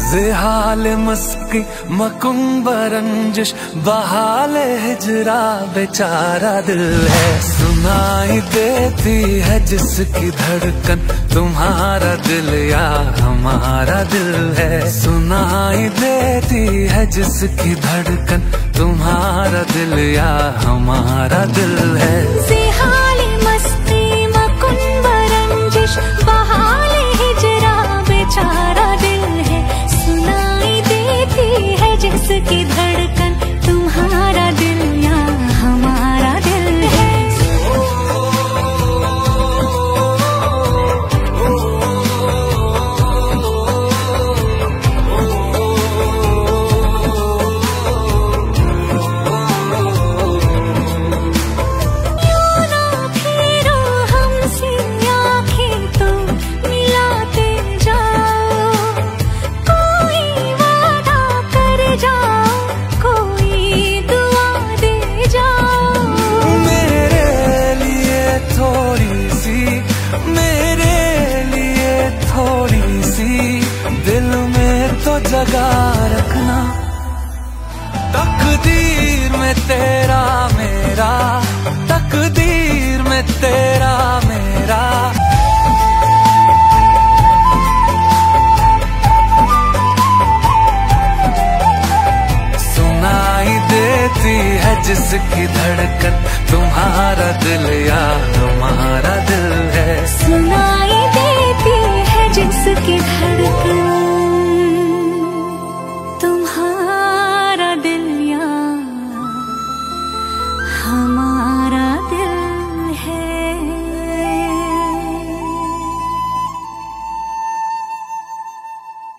जिहाल मस्की मकुंब रंजिश बहाल हिजरा बेचारा दिल है। सुनाई देती है जिसकी धड़कन तुम्हारा दिल या हमारा दिल है। सुनाई देती है जिसकी धड़कन तुम्हारा दिल या हमारा दिल है। जिहाल मस्ती मकुंब रंजिश बहाल हिजरा बेचारा दिल है। सुनाई देती है जिसकी धड़कन तुम्हारा दिल या हमारा दिल है। जगा रखना तकदीर में तेरा मेरा, तकदीर में तेरा मेरा। सुनाई देती है जिसकी धड़कन तुम्हारा दिल या